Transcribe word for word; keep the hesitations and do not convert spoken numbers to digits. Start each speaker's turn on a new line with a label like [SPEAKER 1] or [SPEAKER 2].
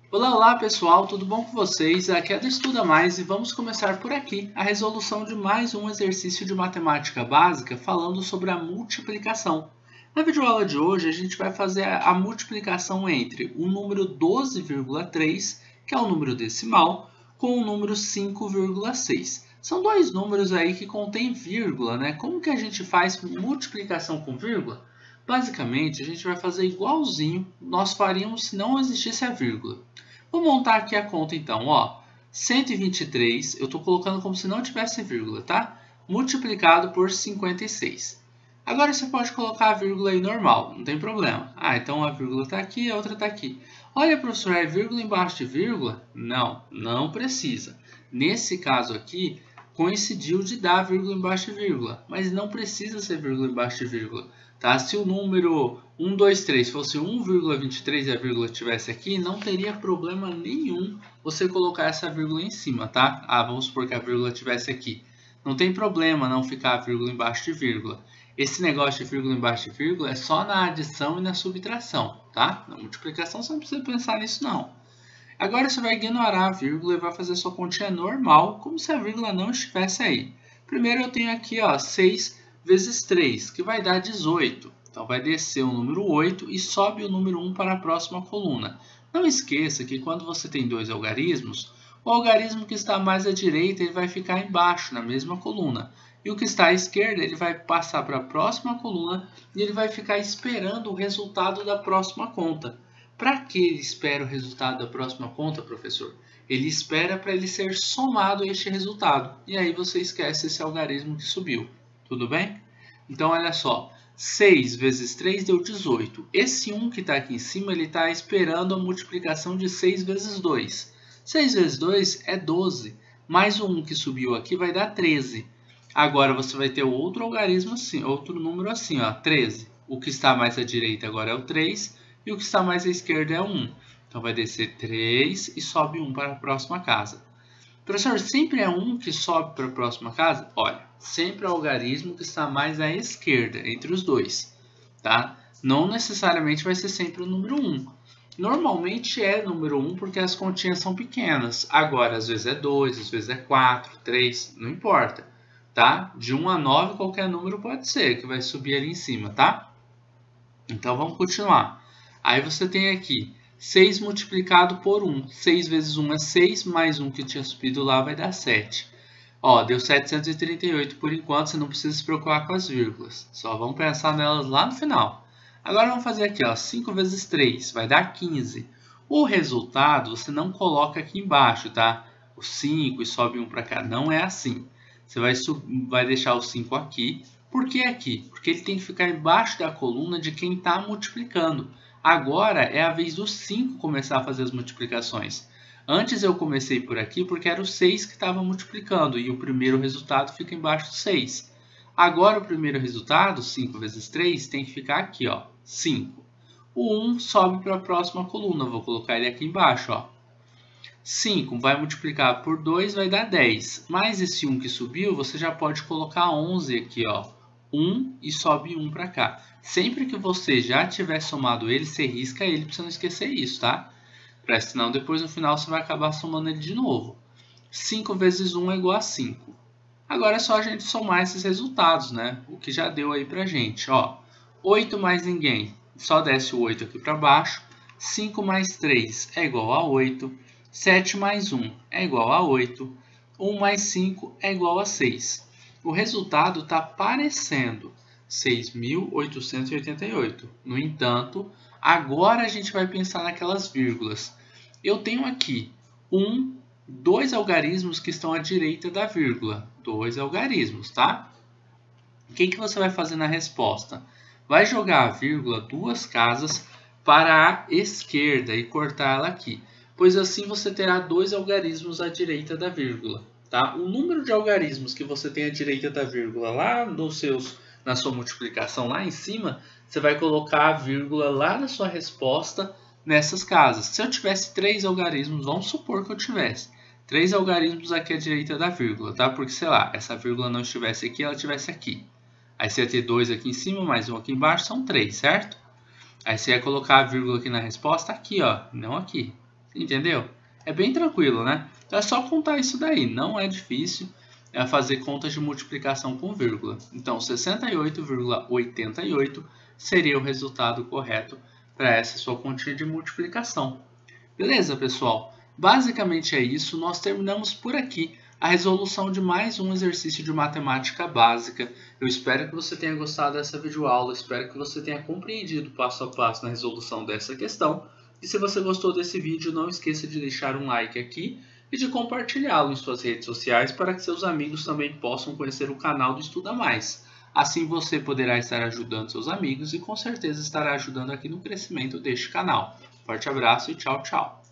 [SPEAKER 1] Olá, olá pessoal, tudo bom com vocês? Aqui é do Estuda Mais e vamos começar por aqui a resolução de mais um exercício de matemática básica falando sobre a multiplicação. Na videoaula de hoje a gente vai fazer a multiplicação entre o número doze vírgula três, que é o número decimal, com o número cinco vírgula seis. São dois números aí que contêm vírgula, né? Como que a gente faz multiplicação com vírgula? Basicamente, a gente vai fazer igualzinho nós faríamos se não existisse a vírgula. Vou montar aqui a conta então, ó. cento e vinte e três, eu estou colocando como se não tivesse vírgula, tá? Multiplicado por cinquenta e seis. Agora você pode colocar a vírgula aí normal, não tem problema. Ah, então a vírgula está aqui e a outra está aqui. Olha, professor, é vírgula embaixo de vírgula? Não, não precisa. Nesse caso aqui, coincidiu de dar vírgula embaixo de vírgula, mas não precisa ser vírgula embaixo de vírgula. Tá? Se o número um, dois, três fosse um vírgula vinte e três e a vírgula estivesse aqui, não teria problema nenhum você colocar essa vírgula em cima, tá? Ah, vamos supor que a vírgula estivesse aqui. Não tem problema não ficar a vírgula embaixo de vírgula. Esse negócio de vírgula embaixo de vírgula é só na adição e na subtração, tá? Na multiplicação você não precisa pensar nisso não. Agora você vai ignorar a vírgula e vai fazer sua continha normal, como se a vírgula não estivesse aí. Primeiro eu tenho aqui, ó, seis vezes três, que vai dar dezoito. Então vai descer o número oito e sobe o número um para a próxima coluna. Não esqueça que quando você tem dois algarismos, o algarismo que está mais à direita ele vai ficar embaixo, na mesma coluna. E o que está à esquerda ele vai passar para a próxima coluna e ele vai ficar esperando o resultado da próxima conta. Para que ele espera o resultado da próxima conta, professor? Ele espera para ele ser somado a este resultado. E aí você esquece esse algarismo que subiu. Tudo bem? Então, olha só. seis vezes três deu dezoito. Esse um que está aqui em cima, ele está esperando a multiplicação de seis vezes dois. seis vezes dois é doze. Mais o um que subiu aqui vai dar treze. Agora, você vai ter outro algarismo assim, outro número assim, ó, treze. O que está mais à direita agora é o três e o que está mais à esquerda é o um. Então, vai descer três e sobe um para a próxima casa. Professor, sempre é um que sobe para a próxima casa? Olha, sempre é o algarismo que está mais à esquerda, entre os dois, tá? Não necessariamente vai ser sempre o número um. Normalmente é número um porque as continhas são pequenas. Agora, às vezes é dois, às vezes é quatro, três, não importa, tá? De um a nove, qualquer número pode ser, que vai subir ali em cima, tá? Então, vamos continuar. Aí você tem aqui seis multiplicado por um. seis vezes um é seis, mais um que tinha subido lá vai dar sete. Ó, deu setecentos e trinta e oito por enquanto, você não precisa se preocupar com as vírgulas. Só vamos pensar nelas lá no final. Agora vamos fazer aqui, ó, cinco vezes três vai dar quinze. O resultado você não coloca aqui embaixo, tá? O cinco e sobe um para cá. Não é assim. Você vai, vai deixar o cinco aqui. Por que aqui? Porque ele tem que ficar embaixo da coluna de quem está multiplicando. Agora é a vez do cinco começar a fazer as multiplicações. Antes eu comecei por aqui porque era o seis que estava multiplicando e o primeiro resultado fica embaixo do seis. Agora o primeiro resultado, cinco vezes três, tem que ficar aqui, ó, cinco. O um sobe para a próxima coluna, vou colocar ele aqui embaixo, ó. cinco vai multiplicar por dois, vai dar dez. Mais esse um que subiu, você já pode colocar onze aqui, ó. um e sobe um para cá. Sempre que você já tiver somado ele, você risca ele para você não esquecer isso, tá? Para senão depois no final você vai acabar somando ele de novo. cinco vezes um é igual a cinco. Agora é só a gente somar esses resultados, né? O que já deu aí pra gente, ó. oito mais ninguém, só desce o oito aqui para baixo. cinco mais três é igual a oito. sete mais um é igual a oito. um mais cinco é igual a seis. O resultado está parecendo seis mil oitocentos e oitenta e oito. No entanto, agora a gente vai pensar naquelas vírgulas. Eu tenho aqui um, dois algarismos que estão à direita da vírgula. Dois algarismos, tá? O que, que você vai fazer na resposta? Vai jogar a vírgula duas casas para a esquerda e cortar ela aqui, pois assim você terá dois algarismos à direita da vírgula. Tá? O número de algarismos que você tem à direita da vírgula lá nos seus, na sua multiplicação lá em cima, você vai colocar a vírgula lá na sua resposta nessas casas. Se eu tivesse três algarismos, vamos supor que eu tivesse três algarismos aqui à direita da vírgula, tá? Porque, sei lá, essa vírgula não estivesse aqui, ela estivesse aqui. Aí você ia ter dois aqui em cima, mais um aqui embaixo, são três, certo? Aí você ia colocar a vírgula aqui na resposta, aqui, ó, não aqui. Entendeu? É bem tranquilo, né? É só contar isso daí, não é difícil. É fazer contas de multiplicação com vírgula. Então, sessenta e oito vírgula oitenta e oito seria o resultado correto para essa sua continha de multiplicação. Beleza, pessoal? Basicamente é isso. Nós terminamos por aqui a resolução de mais um exercício de matemática básica. Eu espero que você tenha gostado dessa videoaula, espero que você tenha compreendido passo a passo na resolução dessa questão. E se você gostou desse vídeo, não esqueça de deixar um like aqui e de compartilhá-lo em suas redes sociais para que seus amigos também possam conhecer o canal do Estuda Mais. Assim você poderá estar ajudando seus amigos e com certeza estará ajudando aqui no crescimento deste canal. Forte abraço e tchau, tchau!